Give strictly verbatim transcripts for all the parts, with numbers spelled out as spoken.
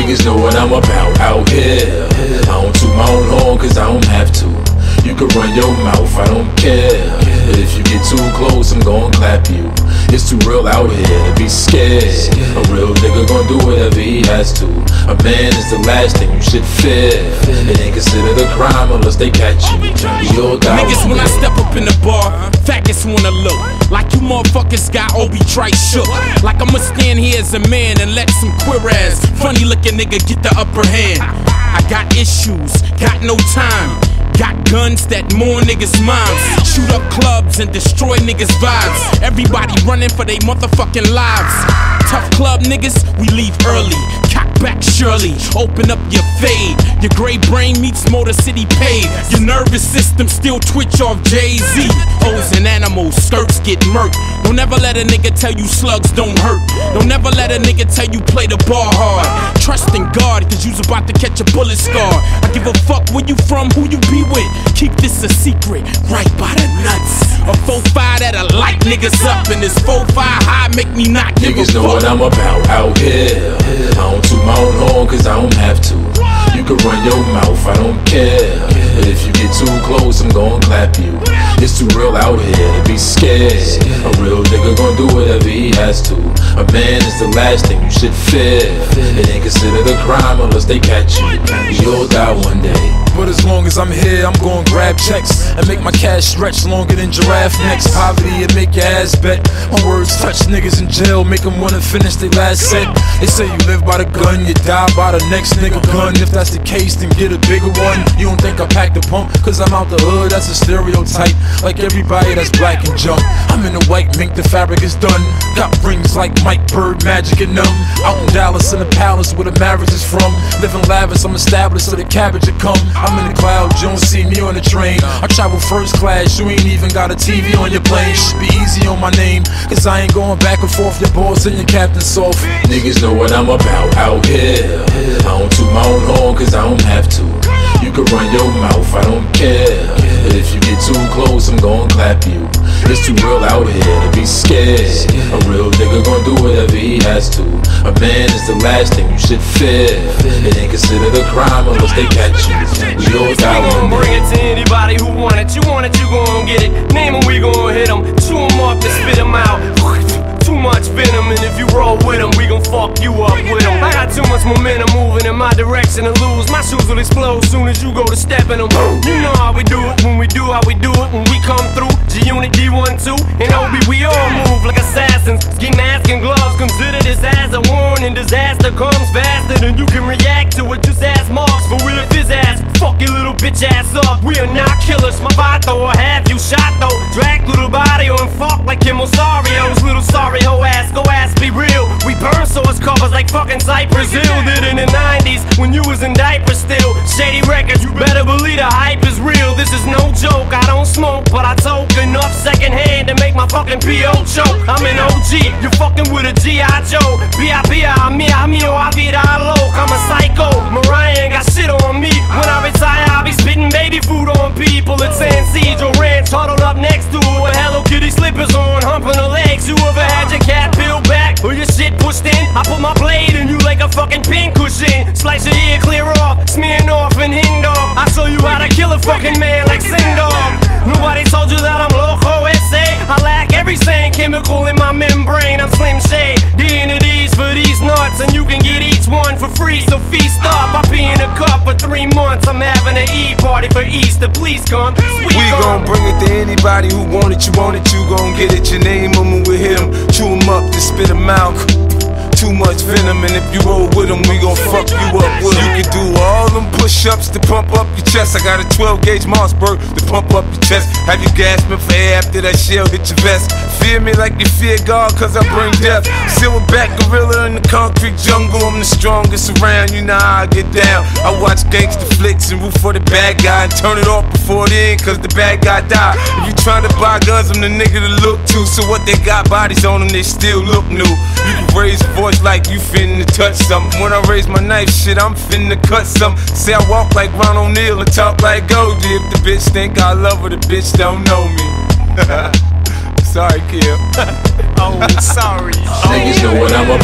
Niggas know what I'm about out here. I don't toot my own horn cause I don't have to. You can run your mouth, I don't care. But if you get too close, I'm gon' clap you. It's too real out here to be scared. A real nigga gon' do whatever he has to. A man is the last thing you should fear. It ain't considered a crime unless they catch you. We all die. Niggas when I step up in the bar, faggots wanna look like you motherfuckers got Obi Trice shook. Like I'ma stand here as a man and let some queer ass funny looking nigga get the upper hand. I got issues, got no time. Got guns that more niggas' moms. Shoot up clubs and destroy niggas' vibes. Everybody running for they motherfucking lives. Tough club niggas, we leave early. Cock back surely, open up your fade. Your gray brain meets Motor City paved. Your nervous system still twitch off Jay-Z. O's and animals, skirts get murked. Don't ever let a nigga tell you slugs don't hurt. Don't ever let a nigga tell you play the ball hard. Trust in God, cause you's about to catch a bullet scar. I give a fuck where you from, who you be with. Keep this a secret, right by the nuts. A four five that'll light niggas up, and this four five high make me not give Niggas a know fuck. what I'm about out here. I don't toot my own horn cause I don't have to. You can run your mouth, I don't care. But if you get too close, I'm gon' clap you. It's too real out here to be scared. A real nigga gon' do whatever he has to. A man is the last thing you should fear. It ain't considered a crime unless they catch you. We all die one day. But as long as I'm here, I'm gon' grab checks and make my cash stretch longer than giraffe necks. Poverty, it make your ass bet. My words touch niggas in jail, make them wanna finish their last set. They say you live by the gun, you die by the next nigga gun. If that's the case, then get a bigger one. You don't think I packed the pump, cause I'm out the hood, that's a stereotype. Like everybody that's black and junk. I'm in the white mink, the fabric is done. Got rings like Mike Bird, magic and numb. Out in Dallas in the palace where the marriage is from. Living lavish, I'm established so the cabbage will come. I'm in the clouds, you don't see me on the train. I travel first class, you ain't even got a T V on your plane. Should be easy on my name, cause I ain't going back and forth. Your boss and your captain soft. Niggas know what I'm about out here. I don't toot my own horn cause I don't have to. You can run your mouth, I don't care. But if you get too close, I'm gon' clap you. It's too real out here to be scared. A real nigga gon' do whatever he has to. A man is the last thing you should fear. It ain't considered a crime unless they catch you. We all die We gon' one bring day. it to anybody who want it. You want it, you gon' get it. Name 'em, we gon' hit 'em. Chew 'em up and spit 'em out. Too much venom, and if you roll with 'em, we gon' fuck you up with 'em. I got too much momentum moving in my direction to lose. My shoes will explode soon as you go to step in them. You know how we do it when we do how we do it when we come through. G-Unit D one two and O B, we all move like assassins. Get mask and gloves, consider this as a warning. Disaster comes faster than you can react to it. Just ask Marks for real if his ass fuck your little bitch ass up. We are not killers, my vato will have you shot though. Drag little body on fuck like Kim Osario's little sorry ho ass. Go ass, be real. We burn source covers like fucking Cypress Hill did in the nineties when you was in diapers still. Shady records, you better believe the hype is real. This is no joke. I don't smoke, but I toke enough secondhand to make my fucking P O choke. I'm an O G, you're fucking with a G I Joe. B I B I, me, I, me, I vida loc. I'm a psycho. Mariah ain't got shit on me. When I retire, I'll be spitting baby food on people. It's San Cedro Ranch, huddled up next to it with Hello Kitty slippers on, humping her legs. You ever had your cat peeled back or your shit pushed in? I put my blade in you like a fucking pin cushion. Slice your ear clear off, smearing off and hind off. I show you how to kill a fucking man like Sindor. Nobody told you that I'm loco, S A. I lack every sane chemical in my membrane. I'm Slim Shade, D N Ds for these nuts, and you can get each one for free. So feast up. I pee in a cup for three months. I'm having an E party for Easter. Please come. Sweet We come. gon' bring it to anybody who want it. You want it, you gon' get it. Your name 'em and we hit 'em. Chew 'em up, then spit 'em out. Too much venom, and if you roll with 'em, we gon' fuck you up with 'em. You can do all them push-ups to pump up your chest. I got a twelve gauge Mossberg to pump up your chest. Have you gasping for air after that shell hit your vest. Fear me like you fear God, cause I bring death. Silverback gorilla in the concrete jungle. I'm the strongest around, you know how I get down. I watch gangster flicks and root for the bad guy and turn it off before it end, cause the bad guy died. If you trying to buy guns, I'm the nigga to look to. So what they got bodies on them, they still look new. You can raise your voice like you finna touch something. When I raise my knife, shit, I'm finna cut something. Say I walk like Ron O'Neal and talk like Goldie. If the bitch think I love her, the bitch don't know me. Sorry, Kim. Oh, sorry. Niggas know what I'm about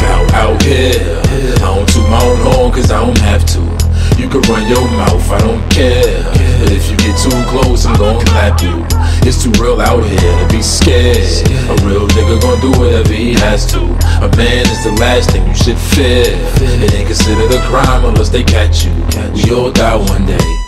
out here. I don't toot my own horn cause I don't have to. You can run your mouth, I don't care. But if you get too close, I'm gon' clap you. It's too real out here to be scared. A real nigga gon' do whatever he has to. A man is the last thing you should fear. It ain't considered a crime unless they catch you. We all die one day.